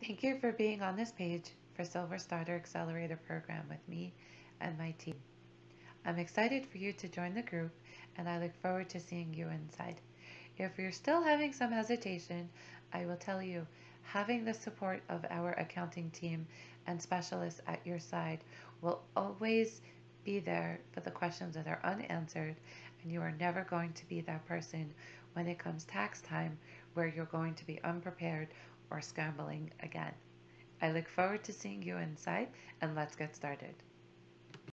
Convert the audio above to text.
Thank you for being on this page for Silver Starter Accelerator program with me and my team. I'm excited for you to join the group and I look forward to seeing you inside. If you're still having some hesitation, I will tell you, having the support of our accounting team and specialists at your side will always be there for the questions that are unanswered, and you are never going to be that person when it comes tax time where you're going to be unprepared or scrambling again. I look forward to seeing you inside, and let's get started.